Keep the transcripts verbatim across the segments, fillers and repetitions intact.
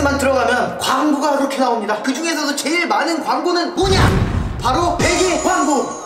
베개만 들어가면 광고가 그렇게 나옵니다. 그 중에서도 제일 많은 광고는 뭐냐? 바로 베개 광고!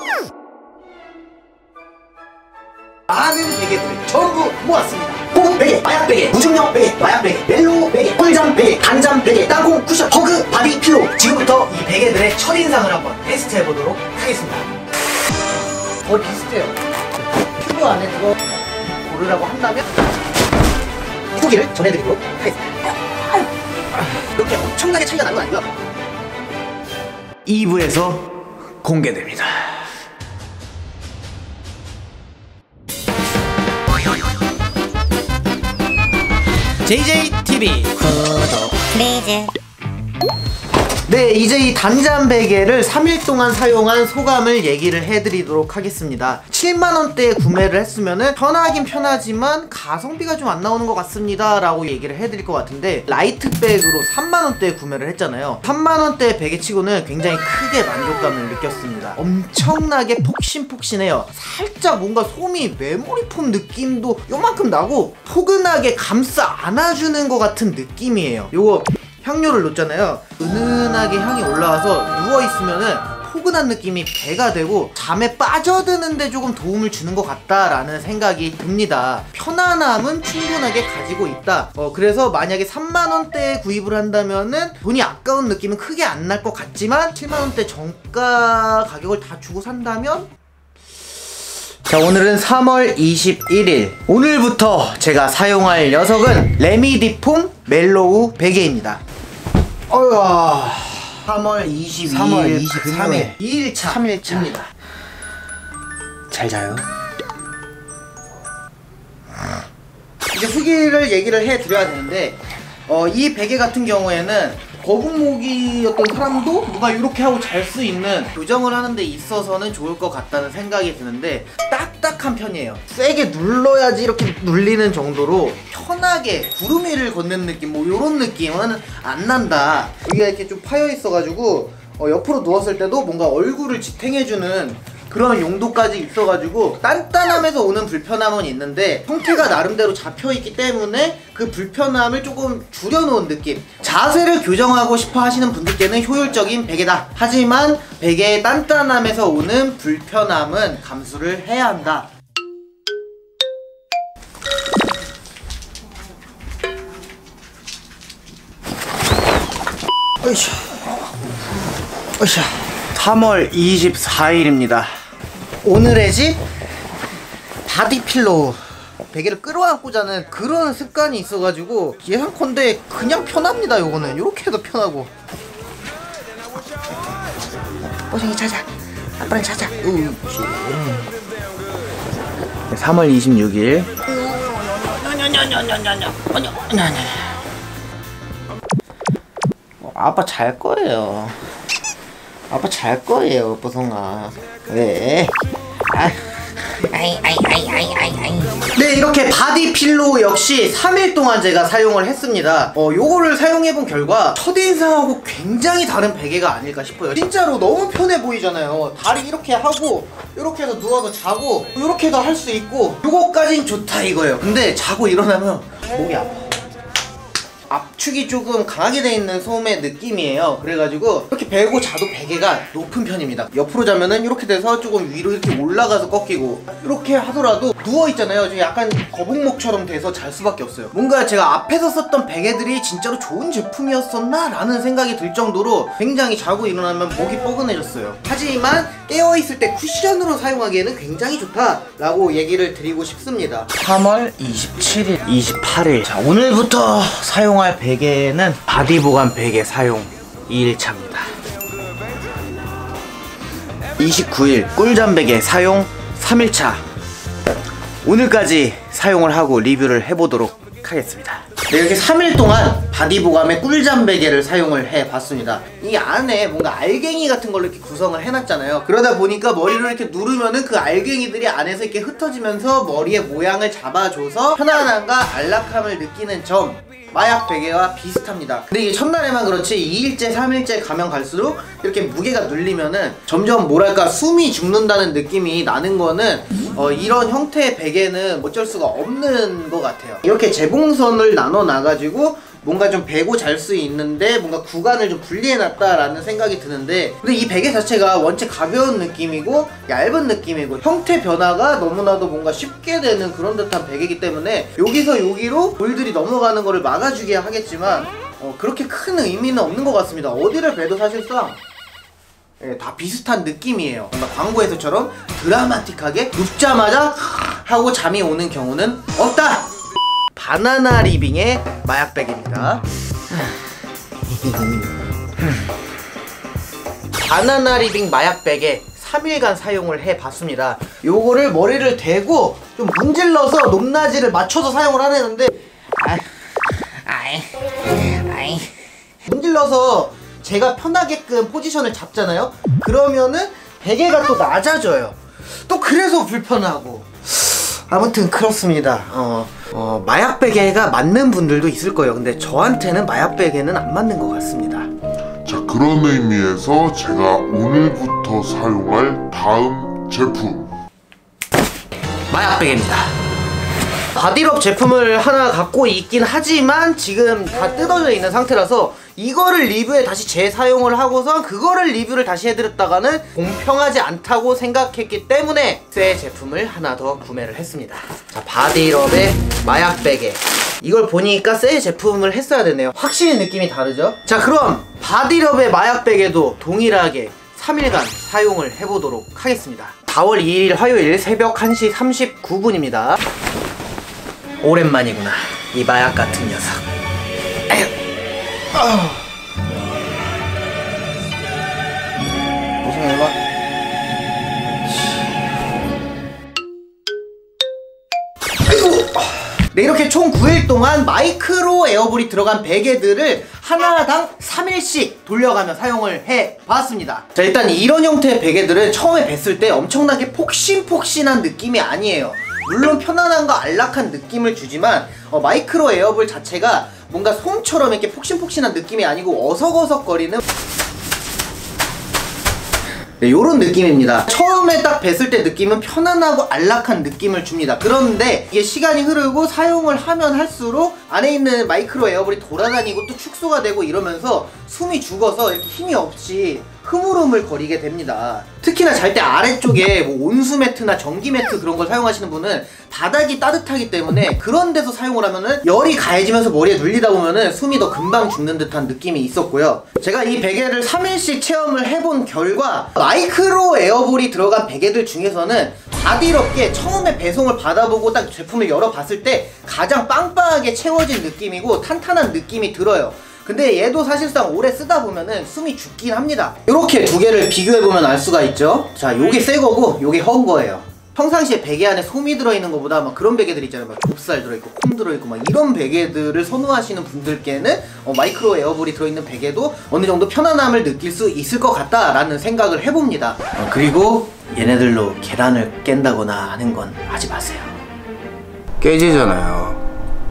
많은 베개들을 전부 모았습니다. 고급 베개, 마약 베개, 무중력 베개, 마약 베개, 멜로우 베개, 꿀잠 베개, 단잠 베개, 땅콩 쿠션, 허그, 바디 필로우. 지금부터 이 베개들의 첫인상을 한번 테스트해보도록 하겠습니다. 어, 비슷해요. 큐브 안에 들어 고르라고 한다면 후기를 전해드리도록 하겠습니다. 이렇게 엄청나게 차이가 나는 건 아니고요. 이 부에서 공개됩니다. 제이제이티비 구독 플리즈. 네, 이제 이 단잠 베개를 삼 일 동안 사용한 소감을 얘기를 해드리도록 하겠습니다. 칠만 원대에 구매를 했으면은 편하긴 편하지만 가성비가 좀 안 나오는 것 같습니다 라고 얘기를 해드릴 것 같은데, 라이트백으로 삼만 원대에 구매를 했잖아요. 삼만 원대 베개치고는 굉장히 크게 만족감을 느꼈습니다. 엄청나게 폭신폭신해요. 살짝 뭔가 솜이 메모리폼 느낌도 요만큼 나고 포근하게 감싸 안아주는 것 같은 느낌이에요. 요거 향료를 놓잖아요. 은은하게 향이 올라와서 누워있으면은 포근한 느낌이 배가 되고 잠에 빠져드는데 조금 도움을 주는 것 같다라는 생각이 듭니다. 편안함은 충분하게 가지고 있다. 어, 그래서 만약에 삼만 원대에 구입을 한다면은 돈이 아까운 느낌은 크게 안 날 것 같지만 칠만 원대 정가 가격을 다 주고 산다면, 자, 오늘은 삼월 이십일일 오늘부터 제가 사용할 녀석은 레미디폼 멜로우 베개입니다. 어휴, 삼월 이십이일 삼월 이십삼일 이 일차 삼 일차 입니다. 잘 자요. 이제 후기를 얘기를 해드려야 되는데, 어, 이 베개 같은 경우에는 거북목이었던 사람도 누가 이렇게 하고 잘 수 있는, 교정을 하는 데 있어서는 좋을 것 같다는 생각이 드는데 딱딱한 편이에요. 세게 눌러야지 이렇게 눌리는 정도로 편하게 구름 위를 걷는 느낌, 뭐 이런 느낌은 안 난다. 여기가 이렇게 좀 파여 있어가지고 어, 옆으로 누웠을 때도 뭔가 얼굴을 지탱해주는 그런 용도까지 있어가지고 단단함에서 오는 불편함은 있는데 형태가 나름대로 잡혀있기 때문에 그 불편함을 조금 줄여놓은 느낌. 자세를 교정하고 싶어 하시는 분들께는 효율적인 베개다. 하지만 베개의 단단함에서 오는 불편함은 감수를 해야 한다. 어이샤 어이샤 삼월 이십사일입니다 오늘의 집 바디필로우. 베개를 끌어안고 자는 그런 습관이 있어가지고 예상컨대 그냥 편합니다. 요거는 요렇게 해도 편하고. 뽀송이 자자, 아빠랑 자자. 으, 삼월 이십육일 아빠 잘 거예요. 아빠 잘 거예요, 뽀송아. 왜? 아. 아이, 아이, 아이, 아이, 아이, 아이. 네, 이렇게 바디 필로우 역시 삼 일 동안 제가 사용을 했습니다. 어, 요거를 사용해본 결과 첫인상하고 굉장히 다른 베개가 아닐까 싶어요. 진짜로 너무 편해 보이잖아요. 다리 이렇게 하고 이렇게 해서 누워서 자고 이렇게도 할 수 있고 요거까진 좋다 이거예요. 근데 자고 일어나면 목이 아파. 압축이 조금 강하게 돼 있는 솜의 느낌이에요. 그래가지고 이렇게 베고 자도 베개가 높은 편입니다. 옆으로 자면은 이렇게 돼서 조금 위로 이렇게 올라가서 꺾이고, 이렇게 하더라도 누워있잖아요. 좀 약간 거북목처럼 돼서 잘 수밖에 없어요. 뭔가 제가 앞에서 썼던 베개들이 진짜로 좋은 제품이었었나? 라는 생각이 들 정도로 굉장히 자고 일어나면 목이 뻐근해졌어요. 하지만 깨어있을 때 쿠션으로 사용하기에는 굉장히 좋다 라고 얘기를 드리고 싶습니다. 삼월 이십칠일 이십팔일 자, 오늘부터 사용할 베개는 바디보감 베개 사용 이 일차입니다 이십구일 꿀잠 베개 사용 삼 일차. 오늘까지 사용을 하고 리뷰를 해보도록 하겠습니다. 네, 이렇게 삼 일 동안 바디보감의 꿀잠 베개를 사용을 해봤습니다. 이 안에 뭔가 알갱이 같은 걸로 이렇게 구성을 해놨잖아요. 그러다 보니까 머리를 이렇게 누르면은 그 알갱이들이 안에서 이렇게 흩어지면서 머리의 모양을 잡아줘서 편안함과 안락함을 느끼는 점, 마약 베개와 비슷합니다. 근데 이게 첫날에만 그렇지 이 일째, 삼 일째 가면 갈수록 이렇게 무게가 눌리면은 점점 뭐랄까 숨이 죽는다는 느낌이 나는 거는 어, 이런 형태의 베개는 어쩔 수가 없는 것 같아요. 이렇게 재봉선을 나눠 놔가지고 뭔가 좀 베고 잘 수 있는데 뭔가 구간을 좀 분리해놨다라는 생각이 드는데, 근데 이 베개 자체가 원체 가벼운 느낌이고 얇은 느낌이고 형태 변화가 너무나도 뭔가 쉽게 되는 그런 듯한 베개이기 때문에 여기서 여기로 볼들이 넘어가는 거를 막아주게 하겠지만 어, 그렇게 큰 의미는 없는 것 같습니다. 어디를 베도 사실상 예, 다 비슷한 느낌이에요. 뭔가 광고에서처럼 드라마틱하게 눕자마자 하고 잠이 오는 경우는 없다! 바나나 리빙의 마약 베개입니다. 바나나 리빙 마약 베개 삼 일간 사용을 해봤습니다. 요거를 머리를 대고 좀 문질러서 높낮이를 맞춰서 사용을 하려는데 아, 아이, 아이. 문질러서 제가 편하게끔 포지션을 잡잖아요? 그러면은 베개가 또 낮아져요. 또 그래서 불편하고 아무튼 그렇습니다. 어, 어, 마약 베개가 맞는 분들도 있을 거예요. 근데 저한테는 마약 베개는 안 맞는 것 같습니다. 자, 그런 의미에서 제가 오늘부터 사용할 다음 제품 마약 베개입니다. 바디럽 제품을 하나 갖고 있긴 하지만 지금 다 뜯어져 있는 상태라서 이거를 리뷰에 다시 재사용을 하고서 그거를 리뷰를 다시 해드렸다가는 공평하지 않다고 생각했기 때문에 새 제품을 하나 더 구매를 했습니다. 자, 바디럽의 마약 베개. 이걸 보니까 새 제품을 했어야 되네요. 확실히 느낌이 다르죠? 자, 그럼 바디럽의 마약 베개도 동일하게 삼 일간 사용을 해보도록 하겠습니다. 사월 이일 화요일 새벽 한 시 삼십구 분입니다. 오랜만이구나, 이 마약 같은 녀석. 에휴. 어. 고생해봐. 아이고. 네, 이렇게 총 구 일 동안 마이크로 에어볼이 들어간 베개들을 하나당 삼 일씩 돌려가며 사용을 해봤습니다. 자, 일단 이런 형태의 베개들은 처음에 뵀을 때 엄청나게 폭신폭신한 느낌이 아니에요. 물론 편안함과 안락한 느낌을 주지만 어, 마이크로 에어볼 자체가 뭔가 솜처럼 이렇게 폭신폭신한 느낌이 아니고 어석어석거리는 네, 요런 느낌입니다. 처음에 딱 뵀을 때 느낌은 편안하고 안락한 느낌을 줍니다. 그런데 이게 시간이 흐르고 사용을 하면 할수록 안에 있는 마이크로 에어볼이 돌아다니고 또 축소가 되고 이러면서 숨이 죽어서 이렇게 힘이 없이 흐물흐물 거리게 됩니다. 특히나 잘 때 아래쪽에 뭐 온수 매트나 전기 매트 그런 걸 사용하시는 분은 바닥이 따뜻하기 때문에 그런 데서 사용을 하면은 열이 가해지면서 머리에 눌리다 보면은 숨이 더 금방 죽는 듯한 느낌이 있었고요. 제가 이 베개를 삼 일씩 체험을 해본 결과 마이크로 에어볼이 들어간 베개들 중에서는 바디럽게 처음에 배송을 받아보고 딱 제품을 열어봤을 때 가장 빵빵하게 채워진 느낌이고 탄탄한 느낌이 들어요. 근데 얘도 사실상 오래 쓰다 보면은 숨이 죽긴 합니다. 이렇게 두 개를 비교해보면 알 수가 있죠. 자, 요게 새 거고 요게 헌 거예요. 평상시에 베개 안에 솜이 들어있는 것보다 막 그런 베개들 있잖아요. 막 좁쌀 들어있고 콩 들어있고 막 이런 베개들을 선호하시는 분들께는 어, 마이크로 에어볼이 들어있는 베개도 어느 정도 편안함을 느낄 수 있을 것 같다라는 생각을 해봅니다. 어, 그리고 얘네들로 계란을 깬다거나 하는 건 하지 마세요. 깨지잖아요.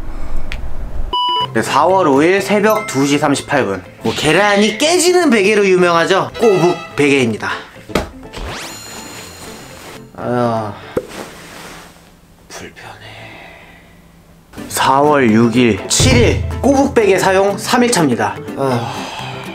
네, 사월 오일 새벽 두 시 삼십팔 분. 뭐 계란이 깨지는 베개로 유명하죠? 꼬북 베개입니다. 아휴, 불편해. 사월 육일 칠일 꼬북 베개 사용 삼 일차입니다. 아휴.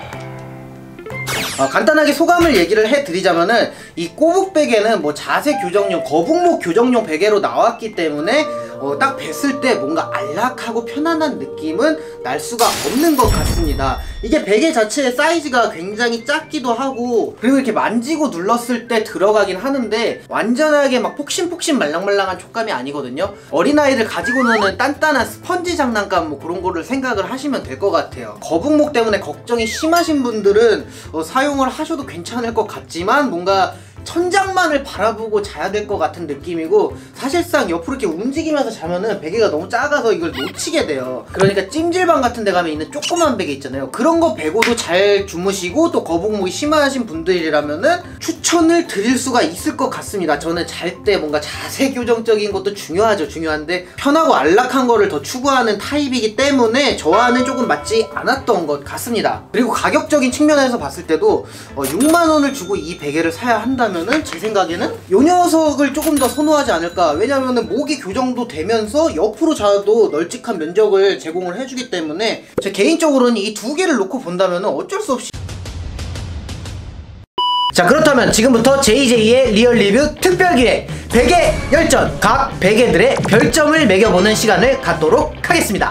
어, 간단하게 소감을 얘기를 해드리자면은 이 꼬북 베개는 뭐 자세 교정용, 거북목 교정용 베개로 나왔기 때문에 어, 딱 뵀을 때 뭔가 안락하고 편안한 느낌은 날 수가 없는 것 같습니다. 이게 베개 자체의 사이즈가 굉장히 작기도 하고 그리고 이렇게 만지고 눌렀을 때 들어가긴 하는데 완전하게 막 폭신폭신 말랑말랑한 촉감이 아니거든요. 어린아이를 가지고 노는 단단한 스펀지 장난감 뭐 그런 거를 생각을 하시면 될 것 같아요. 거북목 때문에 걱정이 심하신 분들은 어, 사용을 하셔도 괜찮을 것 같지만 뭔가 천장만을 바라보고 자야 될 것 같은 느낌이고 사실상 옆으로 이렇게 움직이면서 자면은 베개가 너무 작아서 이걸 놓치게 돼요. 그러니까 찜질방 같은 데 가면 있는 조그만 베개 있잖아요. 그런 거 베고도 잘 주무시고 또 거북목이 심하신 분들이라면은 추천을 드릴 수가 있을 것 같습니다. 저는 잘 때 뭔가 자세 교정적인 것도 중요하죠. 중요한데 편하고 안락한 거를 더 추구하는 타입이기 때문에 저와는 조금 맞지 않았던 것 같습니다. 그리고 가격적인 측면에서 봤을 때도 어, 육만 원을 주고 이 베개를 사야 한다면 그렇다면은 제 생각에는 요 녀석을 조금 더 선호하지 않을까. 왜냐면은 목이 교정도 되면서 옆으로 자도 널찍한 면적을 제공을 해주기 때문에 제 개인적으로는 이 두 개를 놓고 본다면은 어쩔 수 없이. 자, 그렇다면 지금부터 제이제이의 리얼 리뷰 특별기획 베개 열전, 각 베개들의 별점을 매겨보는 시간을 갖도록 하겠습니다.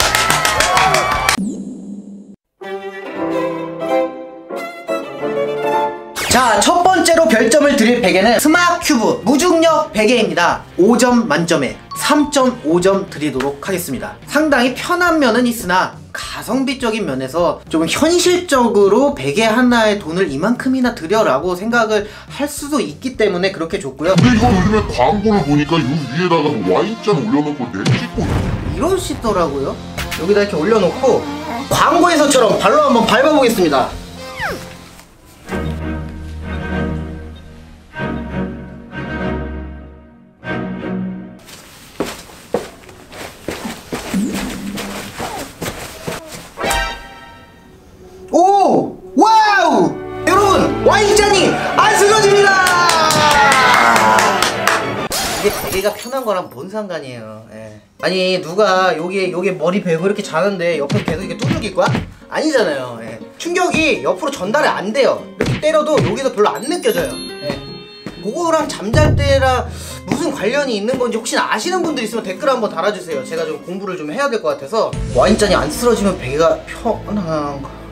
자, 첫 번째로 별점을 드릴 베개는 스마큐브 무중력 베개입니다. 오 점 만점에 삼 점 오 점 드리도록 하겠습니다. 상당히 편한 면은 있으나 가성비적인 면에서 좀 현실적으로 베개 하나에 돈을 이만큼이나 들여라고 생각을 할 수도 있기 때문에 그렇게 줬고요. 근데 이거 요즘에 광고를 보니까 이 위에다가 와인잔 올려놓고 내찍고 이러시더라고요. 여기다 이렇게 올려놓고 광고에서처럼 발로 한번 밟아보겠습니다. 오! 와우! 여러분! 와인잔이 안 쓰러집니다! 이게 베개가 편한 거랑 뭔 상관이에요. 예. 아니 누가 여기 여기 머리 베고 이렇게 자는데 옆에 계속 이렇게 뚜들길 거야? 아니잖아요. 예. 충격이 옆으로 전달이 안 돼요. 이렇게 때려도 여기서 별로 안 느껴져요. 예. 그거랑 잠잘 때랑 무슨 관련이 있는 건지 혹시나 아시는 분들 있으면 댓글 한번 달아주세요. 제가 좀 공부를 좀 해야 될 것 같아서. 와인잔이 안 쓰러지면 베개가 편한 거.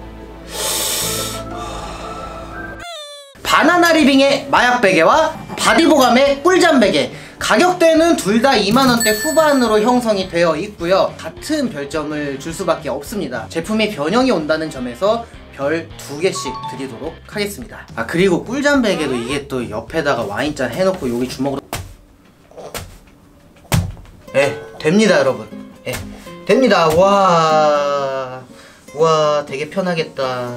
바나나 리빙의 마약 베개와 바디보감의 꿀잠 베개, 가격대는 둘 다 이만 원대 후반으로 형성이 되어 있고요. 같은 별점을 줄 수밖에 없습니다. 제품이 변형이 온다는 점에서 별 두 개씩 드리도록 하겠습니다. 아, 그리고 꿀잠 베개도 이게 또 옆에다가 와인잔 해놓고 여기 주먹으로 예, 됩니다 여러분. 예, 됩니다. 와, 와, 되게 편하겠다.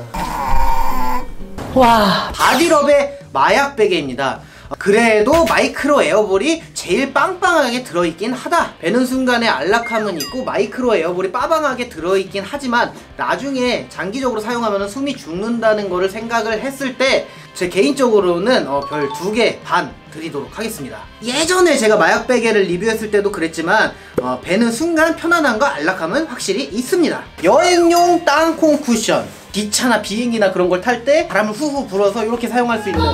와, 바디럽의 마약 베개입니다. 그래도 마이크로 에어볼이 제일 빵빵하게 들어있긴 하다. 베는 순간에 안락함은 있고 마이크로 에어볼이 빠방하게 들어있긴 하지만 나중에 장기적으로 사용하면 숨이 죽는다는 거를 생각을 했을 때 제 개인적으로는 어, 별 두 개 반 드리도록 하겠습니다. 예전에 제가 마약 베개를 리뷰했을 때도 그랬지만 어, 베는 순간 편안함과 안락함은 확실히 있습니다. 여행용 땅콩 쿠션, 기차나 비행기나 그런 걸 탈 때 바람을 후후 불어서 이렇게 사용할 수 있는,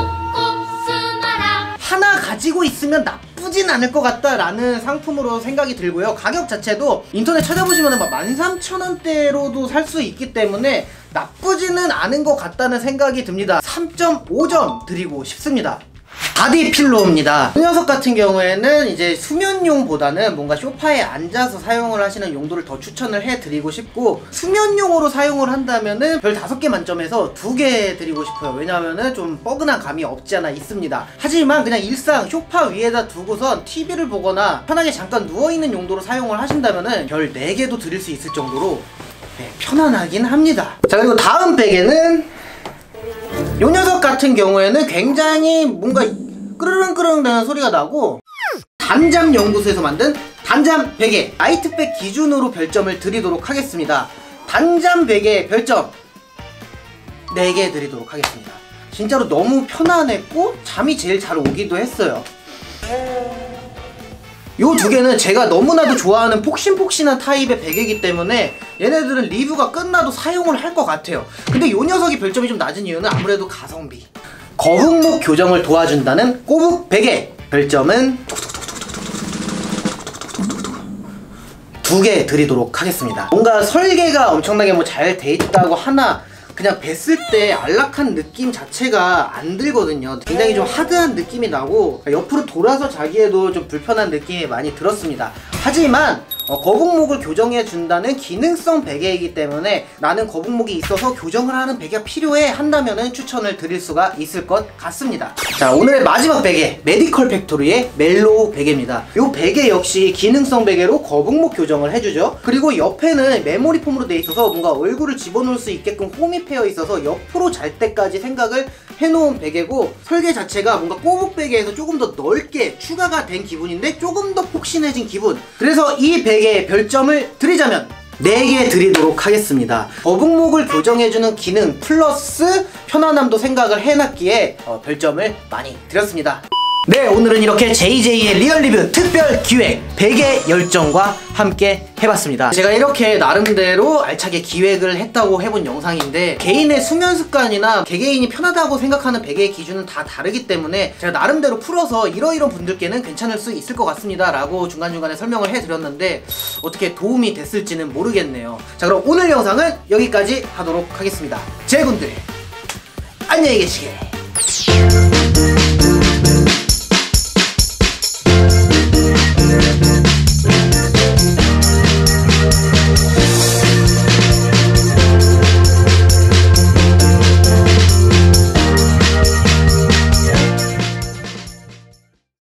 하나 가지고 있으면 나쁘진 않을 것 같다라는 상품으로 생각이 들고요. 가격 자체도 인터넷 찾아보시면 막 만 삼천 원대로도 살 수 있기 때문에 나쁘지는 않은 것 같다는 생각이 듭니다. 삼 점 오 점 드리고 싶습니다. 바디 필로우입니다. 이 녀석 같은 경우에는 이제 수면용보다는 뭔가 소파에 앉아서 사용을 하시는 용도를 더 추천을 해드리고 싶고, 수면용으로 사용을 한다면은 별 다섯 개 만점에서 두 개 드리고 싶어요. 왜냐하면은 좀 뻐근한 감이 없지 않아 있습니다. 하지만 그냥 일상 소파 위에다 두고선 티비를 보거나 편하게 잠깐 누워있는 용도로 사용을 하신다면은 별 네 개도 드릴 수 있을 정도로 네, 편안하긴 합니다. 자, 그리고 다음 베개는 요 녀석 같은 경우에는 굉장히 뭔가 끄르릉끄르릉 되는 소리가 나고, 단잠 연구소에서 만든 단잠 베개, 나이트백 기준으로 별점을 드리도록 하겠습니다. 단잠 베개 별점 네 개 드리도록 하겠습니다. 진짜로 너무 편안했고 잠이 제일 잘 오기도 했어요. 요 두 개는 제가 너무나도 좋아하는 폭신폭신한 타입의 베개이기 때문에 얘네들은 리뷰가 끝나도 사용을 할 것 같아요. 근데 요 녀석이 별점이 좀 낮은 이유는 아무래도 가성비. 거북목 교정을 도와준다는 꼬북 베개, 별점은 두 개 드리도록 하겠습니다. 뭔가 설계가 엄청나게 뭐 잘 돼 있다고 하나 그냥 뱄을 때 안락한 느낌 자체가 안 들거든요. 굉장히 좀 하드한 느낌이 나고 옆으로 돌아서 자기에도 좀 불편한 느낌이 많이 들었습니다. 하지만 어, 거북목을 교정해 준다는 기능성 베개이기 때문에 나는 거북목이 있어서 교정을 하는 베개가 필요해 한다면은 추천을 드릴 수가 있을 것 같습니다. 자, 오늘의 마지막 베개, 메디컬 팩토리의 멜로우 베개입니다. 이 베개 역시 기능성 베개로 거북목 교정을 해주죠. 그리고 옆에는 메모리 폼으로 되어 있어서 뭔가 얼굴을 집어넣을 수 있게끔 홈이 패여 있어서 옆으로 잘 때까지 생각을 해놓은 베개고, 설계 자체가 뭔가 꼬북 베개에서 조금 더 넓게 추가가 된 기분인데 조금 더 폭신해진 기분. 그래서 이 베개의 별점을 드리자면 네 개 드리도록 하겠습니다. 거북목을 교정해주는 기능 플러스 편안함도 생각을 해놨기에 어, 별점을 많이 드렸습니다. 네, 오늘은 이렇게 제이제이의 리얼 리뷰 특별 기획 베개 열정과 함께 해봤습니다. 제가 이렇게 나름대로 알차게 기획을 했다고 해본 영상인데, 개인의 수면 습관이나 개개인이 편하다고 생각하는 베개의 기준은 다 다르기 때문에 제가 나름대로 풀어서 이러이런 분들께는 괜찮을 수 있을 것 같습니다 라고 중간중간에 설명을 해드렸는데 어떻게 도움이 됐을지는 모르겠네요. 자, 그럼 오늘 영상은 여기까지 하도록 하겠습니다. 제군들 안녕히 계시게.